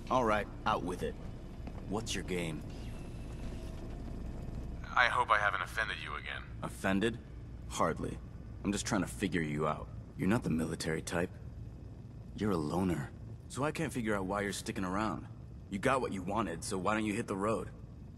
All right, out with it. What's your game? I hope I haven't offended you again. Offended? Hardly. I'm just trying to figure you out. You're not the military type. You're a loner. So I can't figure out why you're sticking around. You got what you wanted, so why don't you hit the road?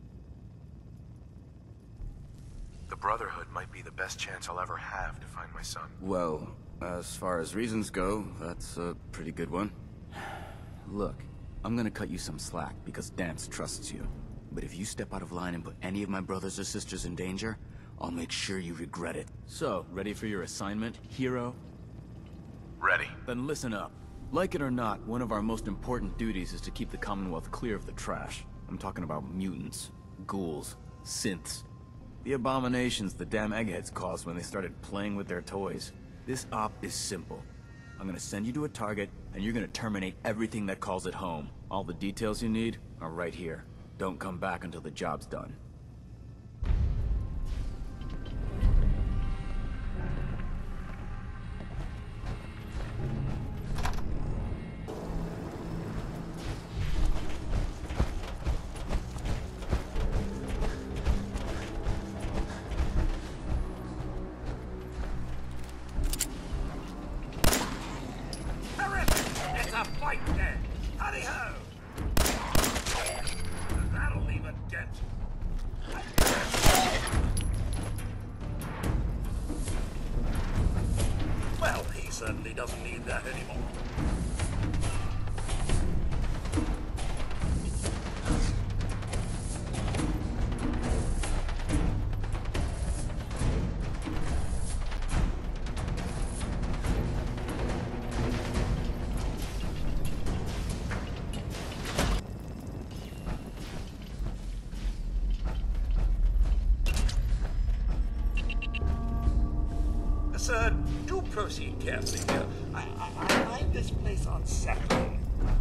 The Brotherhood might be the best chance I'll ever have to find my son. Well, as far as reasons go, that's a pretty good one. Look, I'm gonna cut you some slack because Dance trusts you. But if you step out of line and put any of my brothers or sisters in danger, I'll make sure you regret it. So, ready for your assignment, hero? Ready. Then listen up. Like it or not, one of our most important duties is to keep the Commonwealth clear of the trash. I'm talking about mutants, ghouls, synths. The abominations the damn eggheads caused when they started playing with their toys. This op is simple. I'm gonna send you to a target, and you're gonna terminate everything that calls it home. All the details you need are right here. Don't come back until the job's done. It's a fight then! Hurry-ho! That'll leave a dent. Well, he certainly doesn't need that anymore. Sir, do proceed carefully here. I find this place unsettling.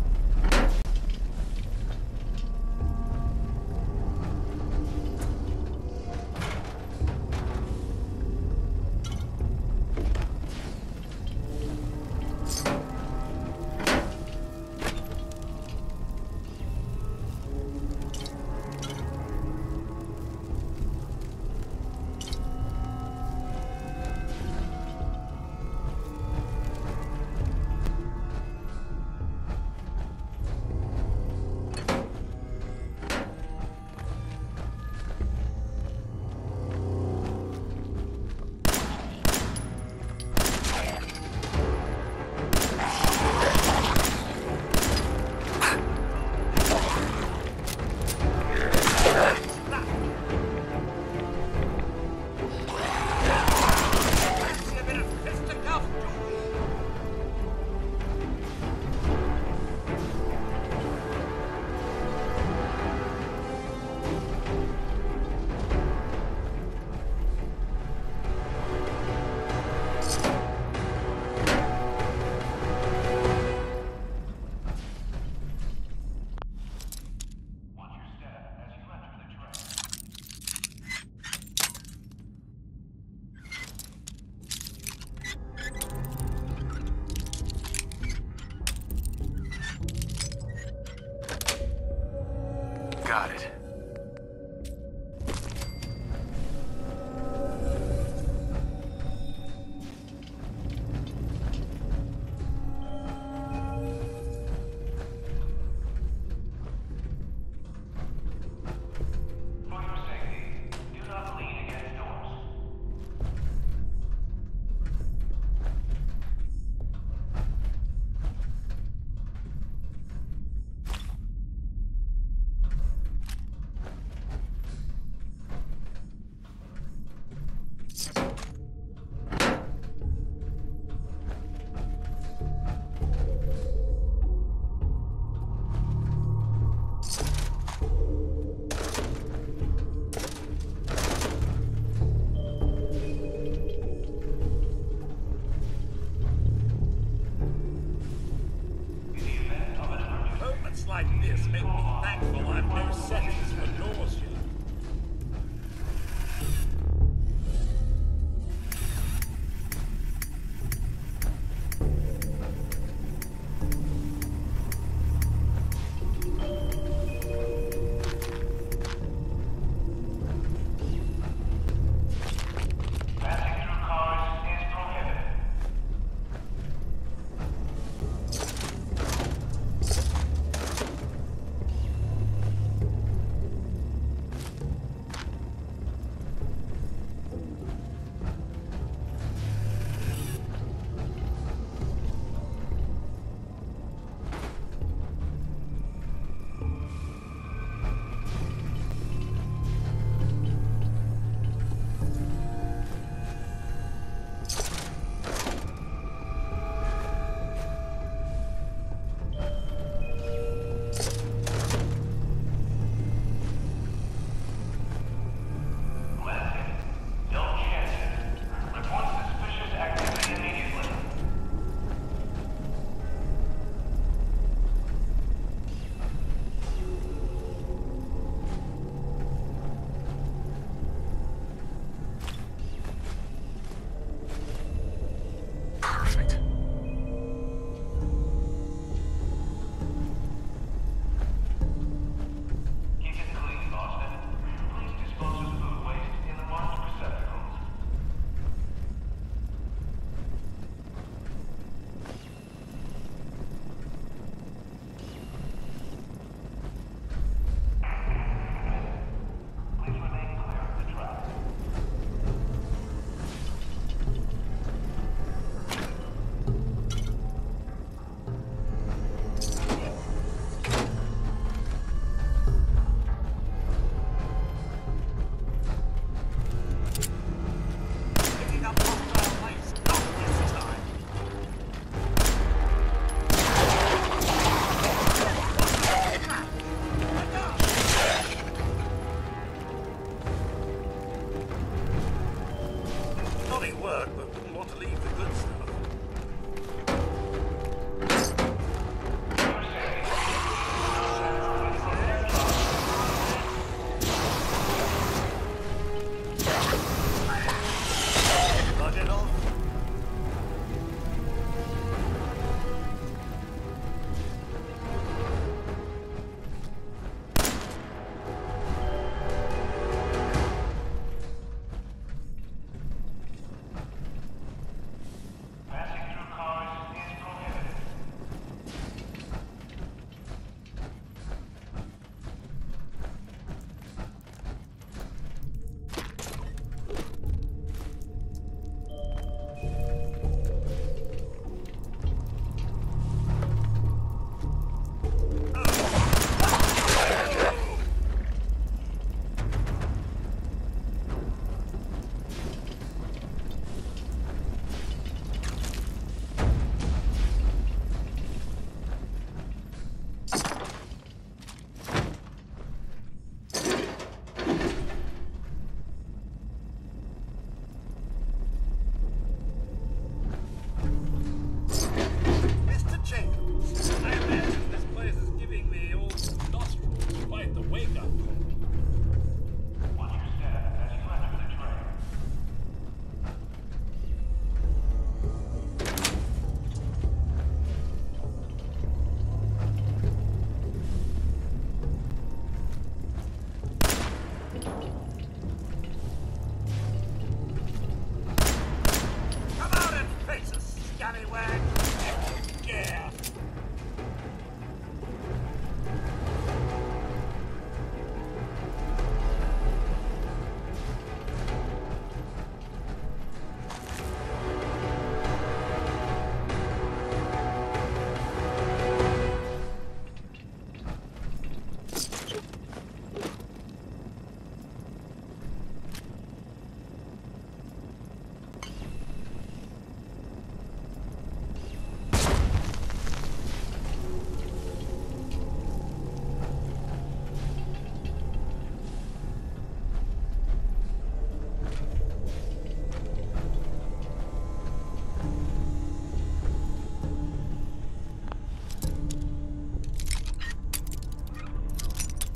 Got it.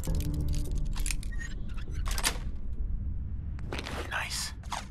Nice.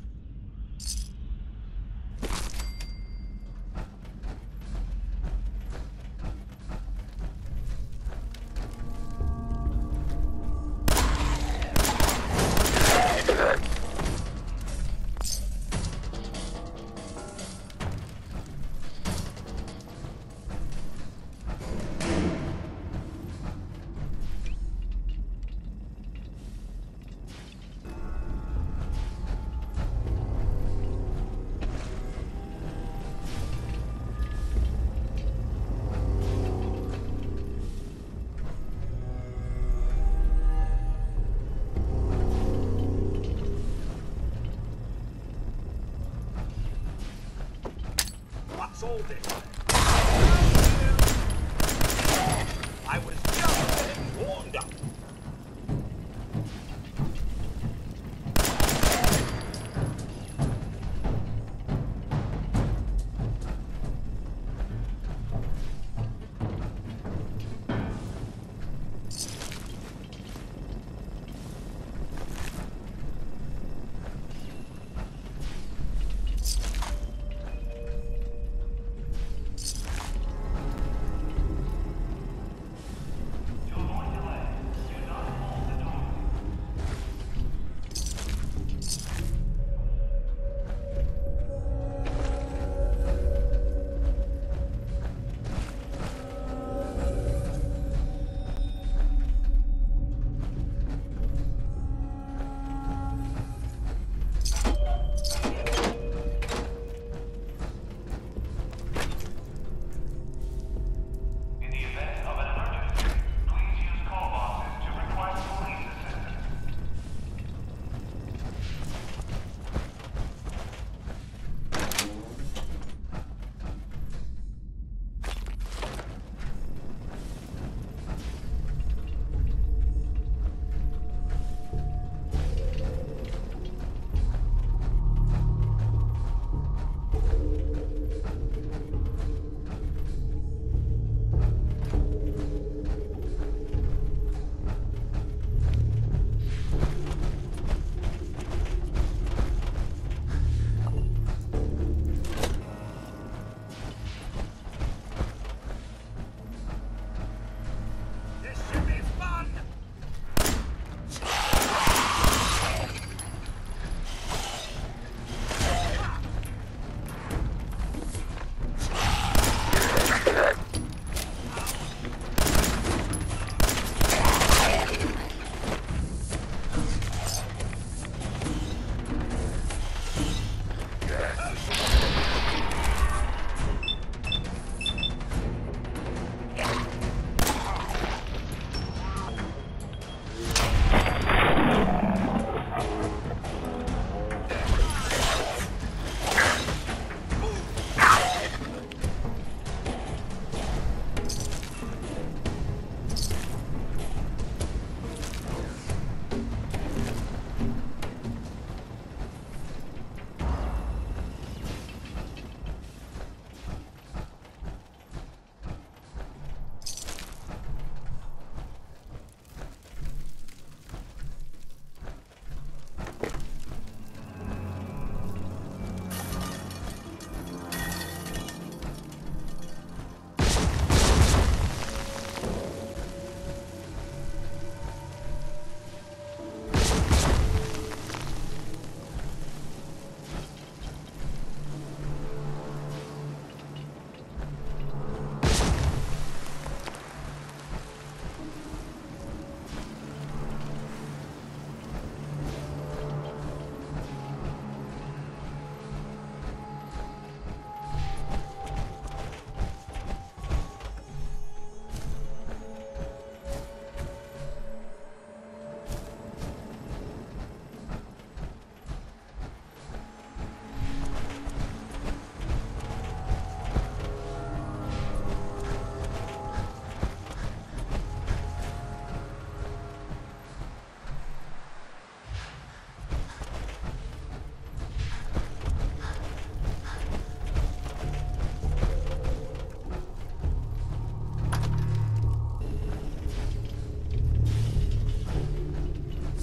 What's all this? I was just getting warmed up.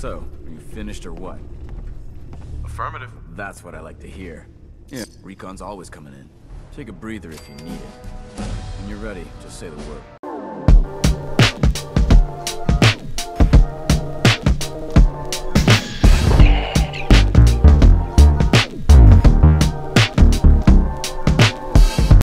So, are you finished or what? Affirmative. That's what I like to hear. Yeah, recon's always coming in. Take a breather if you need it. When you're ready, just say the word.